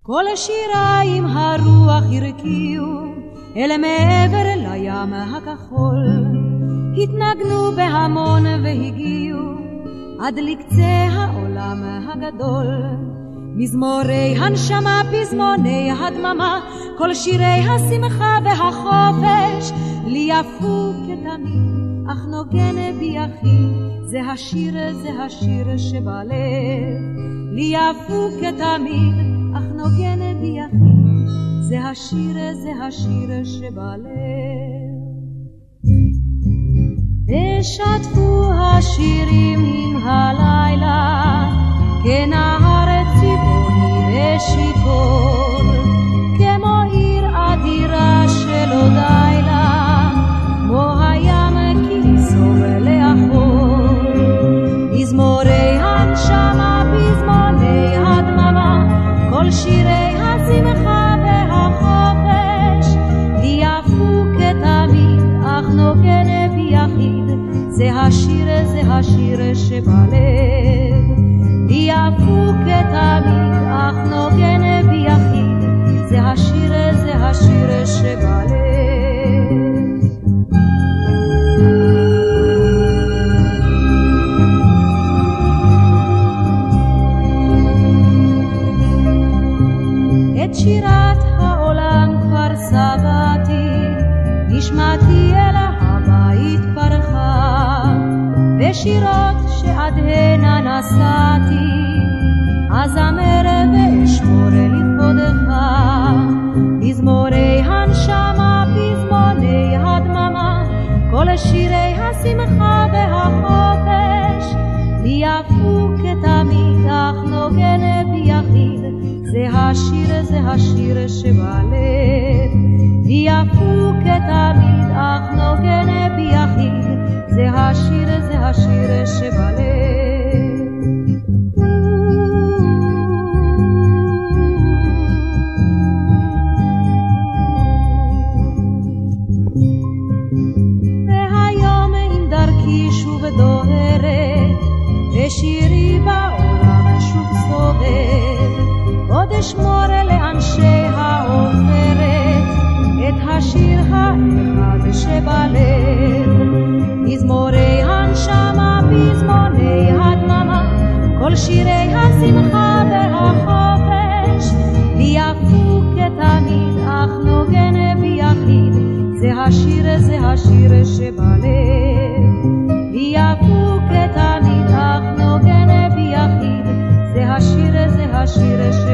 כל שיריים הרוח הרקיעו אל מעבר לים הכחול, התנגנו בהמון והגיעו עד לקצה העולם הגדול. מזמורי הנשמה, פזמוני הדממה, כל שירי השמחה והחופש, לי יפו כתמיד, אך נוגן בי יחיד, זה השיר שבלב. לי יפו כתמיד, אך נוגן בי יחיד, זה השיר שבלב. ושטפו השירים עם הלילה, כנהר צבעוני ושיכור, כמו עיר אדירה שלא די לה, כמו הים כי יסור לאחור. מזמורי הנשמה, פזמוני הדממה, כל שירי השמחה והחופש, לי יפו כתמיד, אך נוגן בי יחיד, זה השיר שבלב. לי יפו כתמיד, אך נוגן בי יחיד, זה השיר שבלב. את שירת העולם כבר סבתי, נשמתי אל הבית פרחה, ושירות שעד הנה נסעתי, אזמר ואשמור לכבודך. מזמורי הנשמה, פזמוני הדממה, כל שירי השמחה והחופש, לי יפו כתמיד, אך נוגן בי יחיד, זה השיר שבלב. לי יפו כתמיד, אך נוגן בי יחיד, זה השיר שבלב. והיום עם דרכי שוב דוהרת, ושירי בעולם שוב סובב, עוד אשמור לאנשי העופרת את השיר האחד שבלב. מזמורי הנשמה, פזמוני הדממה, כל שירי השמחה והחופש, לי יפו כתמיד, אך נוגן בי יחיד, זה השיר שבלב. לי יפו כתמיד, אך נוגן בי יחיד, זה השיר